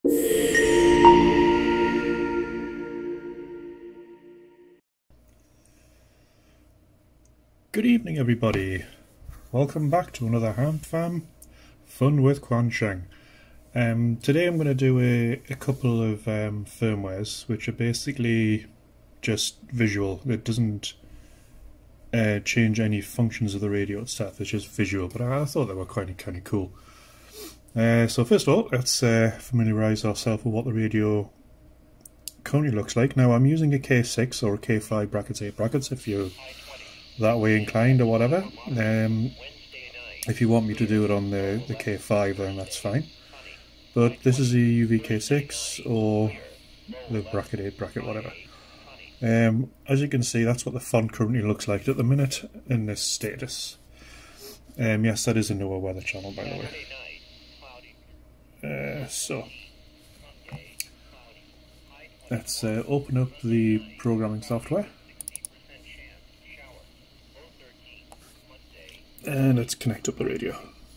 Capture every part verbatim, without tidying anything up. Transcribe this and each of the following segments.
Good evening, everybody. Welcome back to another Hand Fam Fun with Quansheng. Um, today I'm going to do a, a couple of um, firmwares which are basically just visual. It doesn't uh, change any functions of the radio itself, it's just visual, but I, I thought they were quite kind of cool. Uh, so first of all, let's uh, familiarise ourselves with what the radio currently looks like. Now I'm using a K six or a K five brackets eight brackets if you're that way inclined or whatever. Um, if you want me to do it on the, the K five, then that's fine. But this is a U V K six or the bracket eight bracket, whatever. Um, as you can see, that's what the font currently looks like at the minute in this status. Um, yes, that is a newer weather channel, by the way. Uh, so, let's uh, open up the programming software. And let's connect up the radio.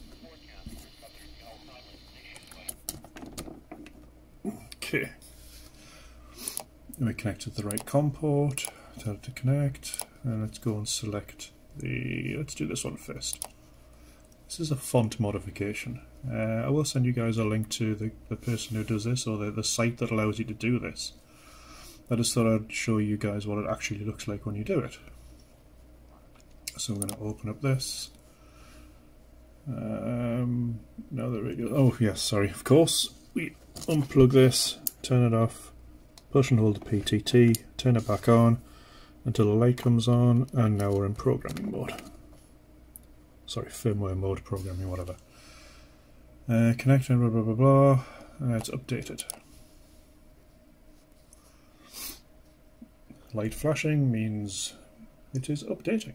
Okay. Then we connected the right COM port, tell it to connect, and let's go and select the, let's do this one first. This is a font modification. Uh, I will send you guys a link to the, the person who does this, or the, the site that allows you to do this. I just thought I'd show you guys what it actually looks like when you do it. So I'm going to open up this. Um, now the radio. Oh yes, sorry. Of course, we unplug this, turn it off, push and hold the P T T, turn it back on until the light comes on, and now we're in programming mode. Sorry, firmware mode, programming, whatever. Uh, connecting, blah blah blah blah, and it's updated. Light flashing means it is updating.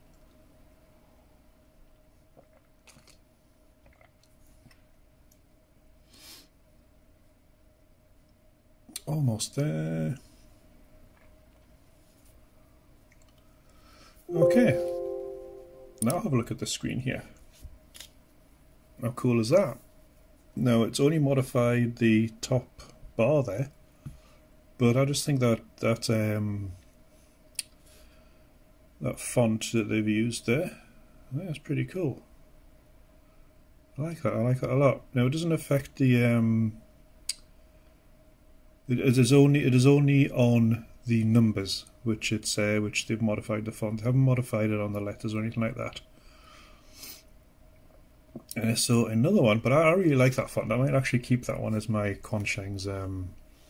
Almost there. Okay. Now have a look at the screen here. How cool is that? Now it's only modified the top bar there, but I just think that that um, that font that they've used there, that's pretty cool. I like that. I like that a lot. Now it doesn't affect the. Um, It is only it is only on the numbers which it's uh, which they've modified the font. They haven't modified it on the letters or anything like that. Uh, so another one, but I, I really like that font. I might actually keep that one as my Quansheng's um,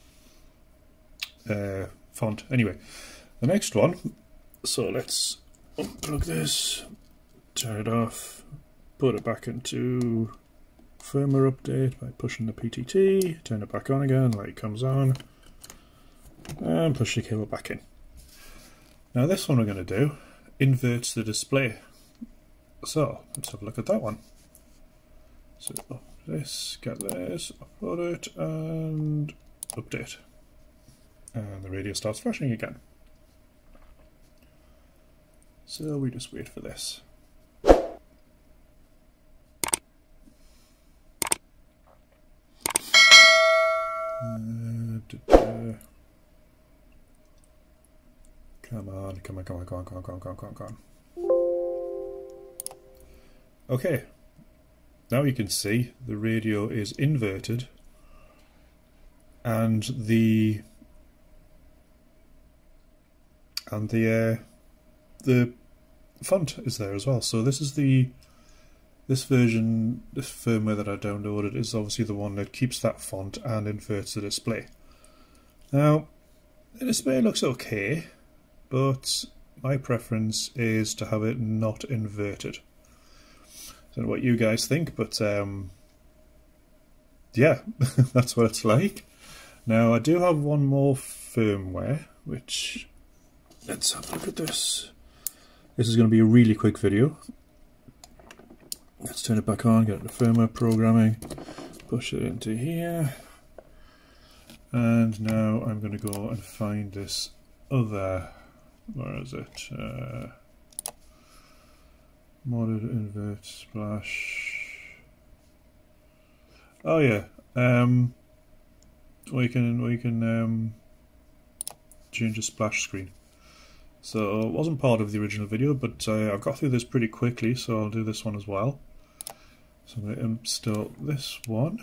uh, font. Anyway, the next one. So let's unplug this, turn it off, put it back into firmware update by pushing the P T T, turn it back on again, light comes on, and push the cable back in. Now this one we're going to do inverts the display. So let's have a look at that one. So up this, get this, upload it, and update. And the radio starts flashing again. So we just wait for this. Uh, da, da. Come on, come on, come on, come on, come on, come on, come on, come on, come on. Okay, now you can see the radio is inverted and the and the uh, the font is there as well. So this is the This version, this firmware that I downloaded, is obviously the one that keeps that font and inverts the display. Now, the display looks okay, but my preference is to have it not inverted. I don't know what you guys think, but um, yeah, that's what it's like. Now, I do have one more firmware, which, let's have a look at this. This is going to be a really quick video. Let's turn it back on, get the firmware programming, push it into here, and now I'm going to go and find this other, where is it, uh, modded invert splash, oh yeah, um, we can we can um, change the splash screen. So it wasn't part of the original video, but uh, I've got through this pretty quickly, so I'll do this one as well. So I'm going to install this one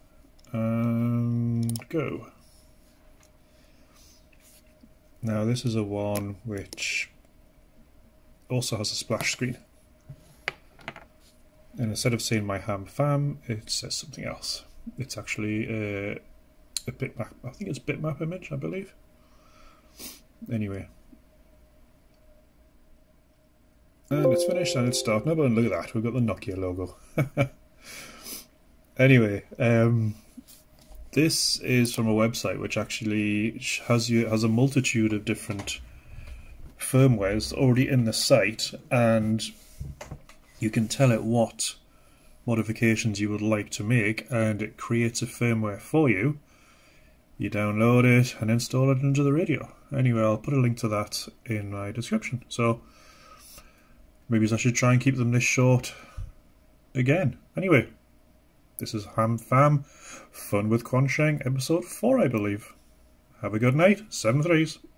and go. Now this is a one which also has a splash screen, and instead of saying my ham fam, it says something else. It's actually a, a bitmap. I think it's bitmap image, I believe. Anyway, and it's finished and it's starting up, and look at that, we've got the Nokia logo. Anyway, um, this is from a website which actually has you has a multitude of different firmwares already in the site, and you can tell it what modifications you would like to make, and it creates a firmware for you. You download it and install it into the radio. Anyway, I'll put a link to that in my description. So maybe I should try and keep them this short again. Anyway, this is Ham Fam Fun with Quansheng, episode four, I believe. Have a good night. Seven threes.